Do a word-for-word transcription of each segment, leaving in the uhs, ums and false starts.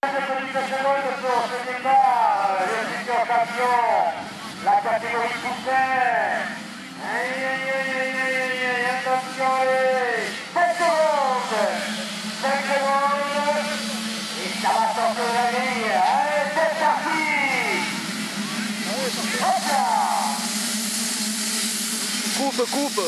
La catégorie poussin. Aïe, aïe, aïe, aïe, aïe, aïe, attention, allez. cinq secondes. cinq secondes. Et ça va sortir de la grille. Allez, c'est parti. Hop là. Coupe, coupe.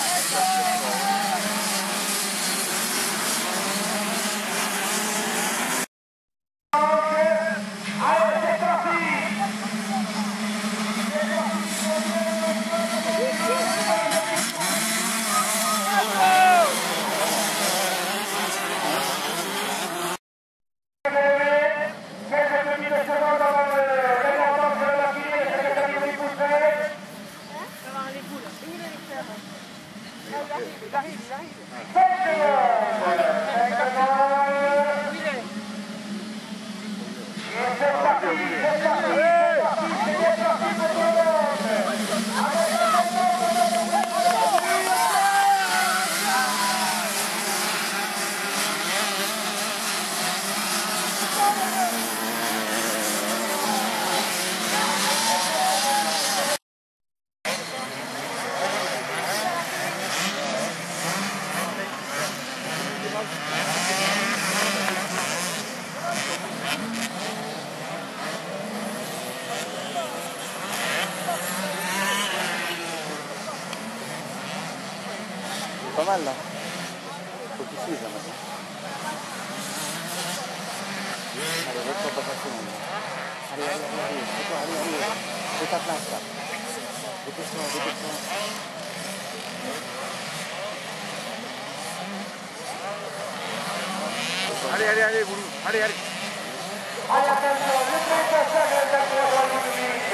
Pas mal là. Faut qu'il suive là maintenant. Allez, l'autre va pas passer maintenant. Allez, allez, allez, allez, c'est toi, allez, allez. Fais ta place là. Dépêche-toi, dépêche-toi. Allez, allez, allez, Boulou. Allez, allez. Allez, attention, le présentation de la catégorie publique.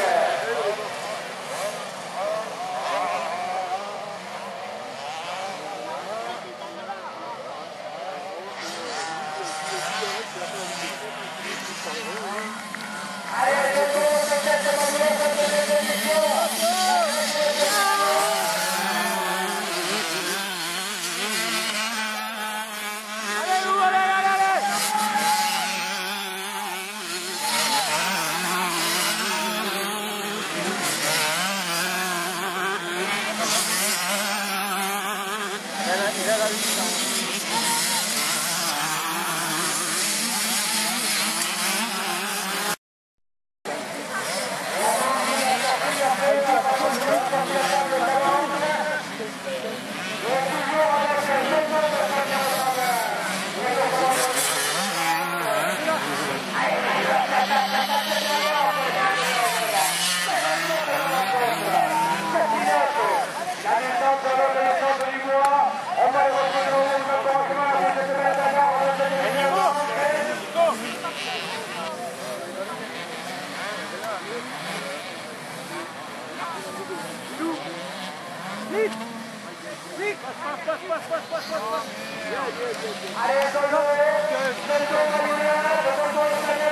Allez,